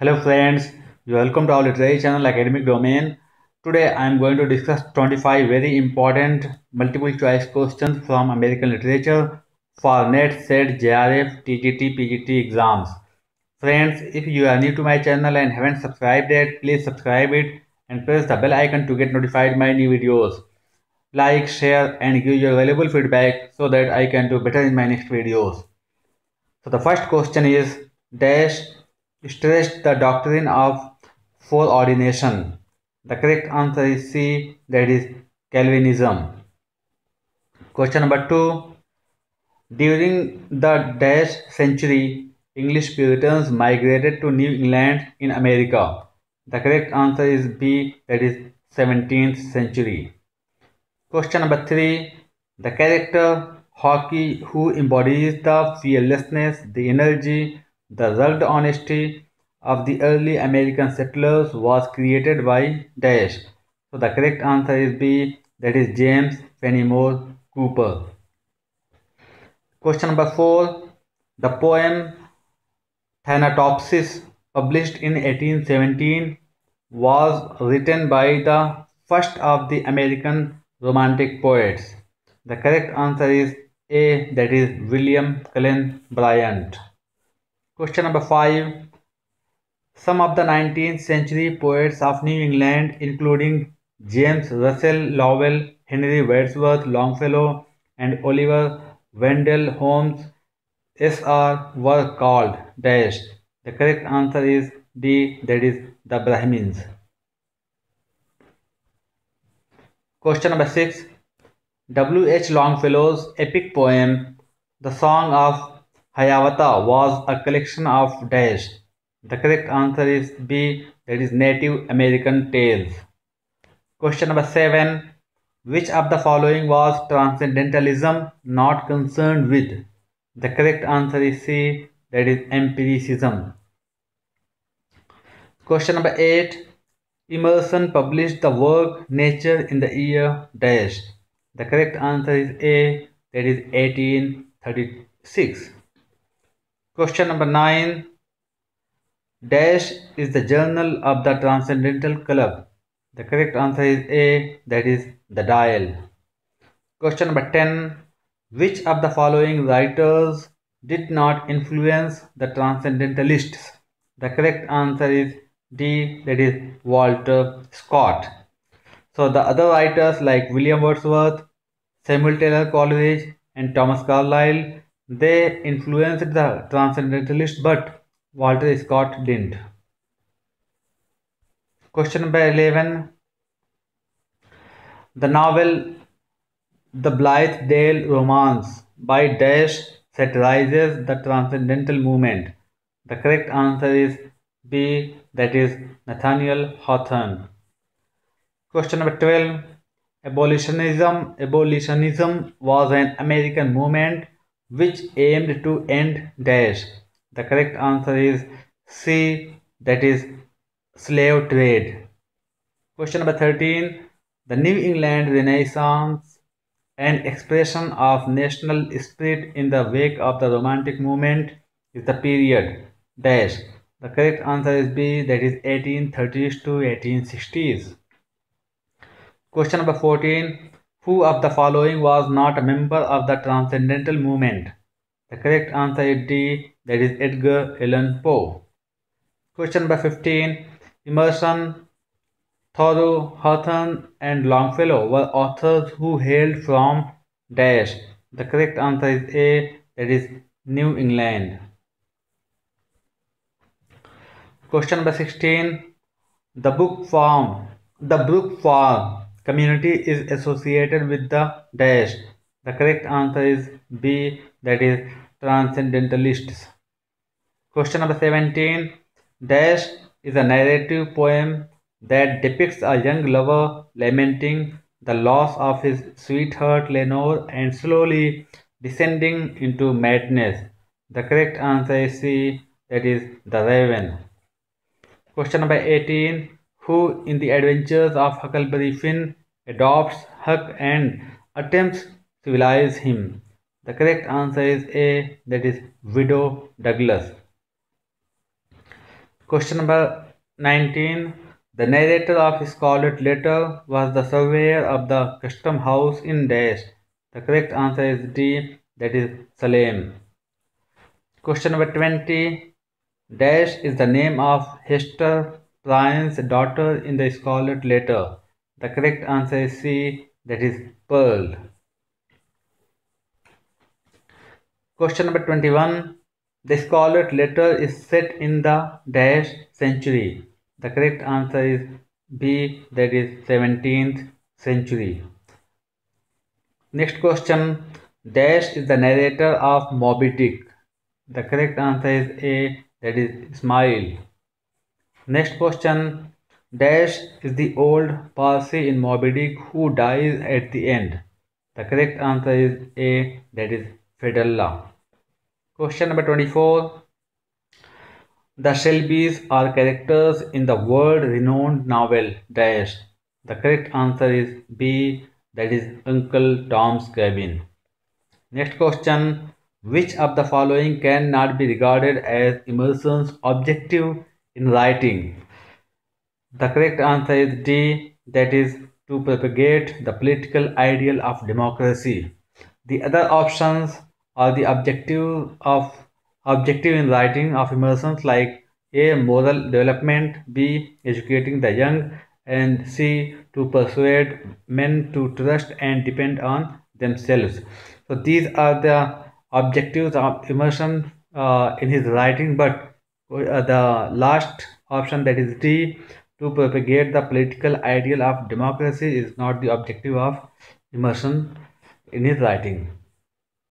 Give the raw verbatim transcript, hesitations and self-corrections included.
Hello friends, welcome to our literary channel Academic Domain. Today I am going to discuss twenty-five very important multiple choice questions from American literature for NET, SET, J R F, T G T, P G T exams. Friends, if you are new to my channel and haven't subscribed yet, please subscribe it and press the bell icon to get notified my new videos. Like, share and give your valuable feedback so that I can do better in my next videos. So the first question is dash stressed the doctrine of foreordination. The correct answer is C, that is Calvinism. Question number two. During the dash century, English Puritans migrated to New England in America. The correct answer is B, that is seventeenth century. Question number three. The character Hockey, who embodies the fearlessness, the energy, the rugged honesty of the early American settlers, was created by Dash. So the correct answer is B, that is James Fenimore Cooper. Question number four. The poem Thanatopsis, published in eighteen seventeen, was written by the first of the American Romantic poets. The correct answer is A, that is William Cullen Bryant. Question number five. Some of the nineteenth century poets of New England, including James Russell Lowell, Henry Wadsworth Longfellow, and Oliver Wendell Holmes S R, were called dash. The correct answer is D, that is the Brahmins. Question number six. W H Longfellow's epic poem, The Song of Hiawatha, was a collection of dash. The correct answer is B, that is Native American Tales. Question number seven. Which of the following was transcendentalism not concerned with? The correct answer is C, that is empiricism. Question number eight. Emerson published the work Nature in the year dash. The correct answer is A, that is eighteen thirty-six. Question number nine. Dash is the journal of the Transcendental Club. The correct answer is A, that is the Dial. Question number ten. Which of the following writers did not influence the Transcendentalists? The correct answer is D, that is Walter Scott. So the other writers like William Wordsworth, Samuel Taylor Coleridge, and Thomas Carlyle, they influenced the Transcendentalists, but Walter Scott didn't. Question number eleven. The novel The Blithedale Romance by Dash satirizes the Transcendental movement. The correct answer is B, that is Nathaniel Hawthorne. Question number twelve. Abolitionism. Abolitionism was an American movement which aimed to end dash. The correct answer is C, that is slave trade. Question number thirteen. The New England Renaissance, an expression of national spirit in the wake of the Romantic movement, is the period dash. The correct answer is B, that is eighteen thirties to eighteen sixties. Question number fourteen. Who of the following was not a member of the Transcendental movement? The correct answer is D, that is Edgar Allan Poe. Question number fifteen. Emerson, Thoreau, Hawthorne, and Longfellow were authors who hailed from dash. The correct answer is A, that is New England. Question number sixteen. The book farm. The Brook Farm community is associated with the dash. The correct answer is B, that is Transcendentalists. Question number seventeen. Dash is a narrative poem that depicts a young lover lamenting the loss of his sweetheart Lenore and slowly descending into madness. The correct answer is C, that is The Raven. Question number eighteen. Who in the adventures of Huckleberry Finn adopts Huck and attempts to civilize him? The correct answer is A, that is Widow Douglas. Question number nineteen. The narrator of Scarlet Letter was the surveyor of the custom house in Dash. The correct answer is D, that is Salem. Question number twenty. Dash is the name of Hester Prynne's daughter in the Scarlet Letter. The correct answer is C, that is Pearl. Question number twenty-one. The Scarlet Letter is set in the Dash century. The correct answer is B, that is seventeenth century. Next question. Dash is the narrator of Moby Dick. The correct answer is A, that is Ismail. Next question. Dash is the old Parsi in Moby Dick who dies at the end. The correct answer is A, that is Fedallah. Question number twenty-four. The Shelbys are characters in the world-renowned novel Dash. The correct answer is B, that is Uncle Tom's Cabin. Next question. Which of the following cannot be regarded as Emerson's objective in writing? The correct answer is D, that is to propagate the political ideal of democracy. The other options are the objective of objective in writing of Emerson's, like A, moral development, B, educating the young, and C, to persuade men to trust and depend on themselves. So these are the objectives of Emerson uh, in his writing, but uh, the last option, that is D, to propagate the political ideal of democracy, is not the objective of Emerson in his writing.